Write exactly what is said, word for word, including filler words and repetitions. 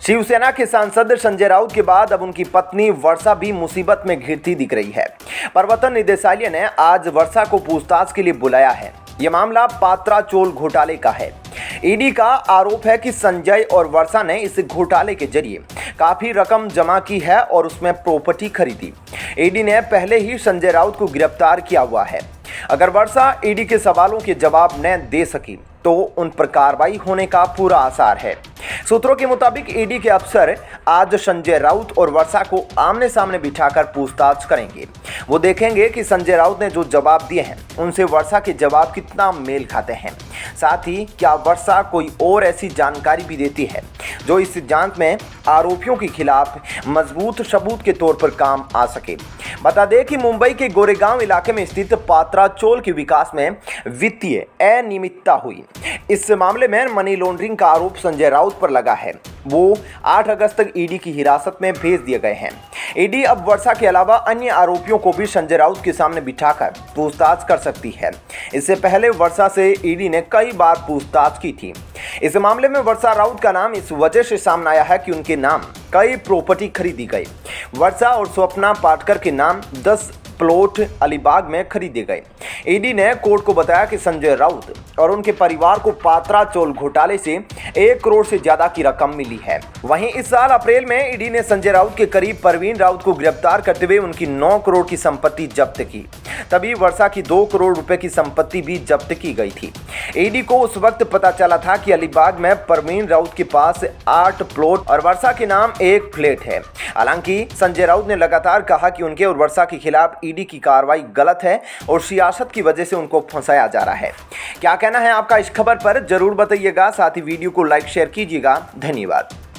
शिवसेना के सांसद संजय राउत के बाद अब उनकी पत्नी वर्षा भी मुसीबत में घिरती दिख रही है। प्रवर्तन निदेशालय ने आज वर्षा को पूछताछ के लिए बुलाया है। यह मामला पात्रा चोल घोटाले का है। ईडी का आरोप है कि संजय और वर्षा ने इस घोटाले के जरिए काफी रकम जमा की है और उसमें प्रॉपर्टी खरीदी। ईडी ने पहले ही संजय राउत को गिरफ्तार किया हुआ है। अगर वर्षा ईडी के सवालों के जवाब न दे सकी तो उन पर कार्रवाई होने का पूरा आसार है। सूत्रों के मुताबिक ईडी के अफसर आज संजय राउत और वर्षा को आमने सामने बिठाकर पूछताछ करेंगे। वो देखेंगे कि संजय राउत ने जो जवाब दिए हैं उनसे वर्षा के जवाब कितना मेल खाते हैं। साथ ही क्या वर्षा कोई और ऐसी जानकारी भी देती है जो इस जांच में आरोपियों के खिलाफ मजबूत सबूत के तौर पर काम आ सके। बता दें कि मुंबई के गोरेगांव इलाके में स्थित पात्रा चोल के विकास में वित्तीय अनियमितता हुई। इस मामले में मनी लॉन्ड्रिंग का आरोप संजय राउत पर लगा है। वो आठ अगस्त तक ईडी की हिरासत में भेज दिए गए हैं। ईडी अब वर्षा के अलावा अन्य आरोपियों को भी संजय राउत के सामने बिठाकर पूछताछ कर सकती है। इससे पहले वर्षा से ईडी ने कई बार पूछताछ की थी। इस मामले में वर्षा राउत का नाम इस वजह से सामने आया है कि उनके नाम कई प्रॉपर्टी खरीदी गई। वर्षा और स्वप्ना पाटकर के नाम दस प्लॉट अलीबाग में खरीदे गए। ईडी ने कोर्ट को बताया कि संजय राउत और उनके परिवार को पात्रा चोल घोटाले से एक करोड़ से ज्यादा की रकम मिली है। वहीं इस साल अप्रैल में ईडी ने संजय राउत के करीब परवीन राउत को गिरफ्तार करते हुए उनकी नौ करोड़ की संपत्ति जब्त की। तभी वर्षा की दो करोड़ रुपए की संपत्ति भी जब्त की गई थी। ईडी को उस वक्त पता चला था कि अलीबाग में परवीन राउत के पास आठ प्लॉट और वर्षा के नाम एक फ्लैट है। हालांकि संजय राउत ने लगातार कहा कि उनके और वर्षा के खिलाफ ईडी की कार्रवाई गलत है और सियासत की वजह से उनको फंसाया जा रहा है। क्या कहना है आपका इस खबर पर जरूर बताइएगा। साथ ही वीडियो को लाइक शेयर कीजिएगा। धन्यवाद।